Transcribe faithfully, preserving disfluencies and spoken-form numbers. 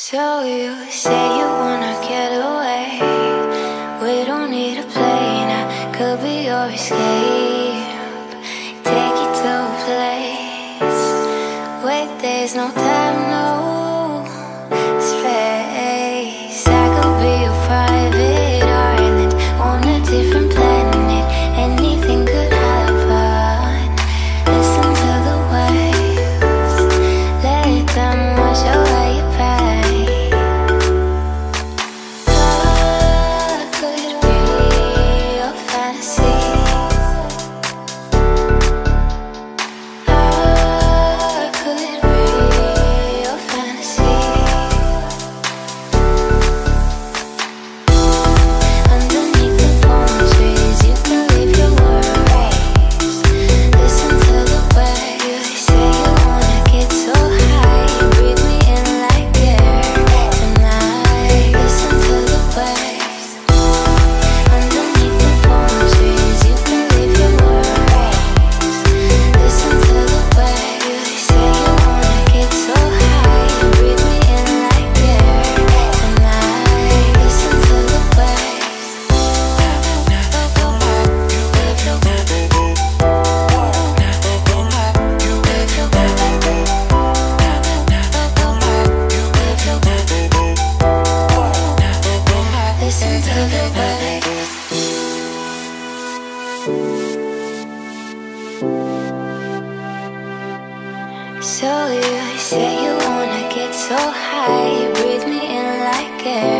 So you say you wanna get away. We don't need a plane, I could be your escape. Take you to a place. Wait, there's no time, no space. I could be your private island on a different planet. Anything could happen. Listen to the waves, let them wash away your pain. What could be your fantasy? What could be your fantasy? Underneath the palm trees, you can leave your worries. Listen to the way you say you wanna get so high. Breathe me in like air tonight. Listen to the waves. Underneath the palm trees, you can leave your worries. Listen to the way you say you wanna get so high. Breathe me in like air tonight. Listen to the waves. Listen to the waves. So you say you wanna get so high. Breathe me in like air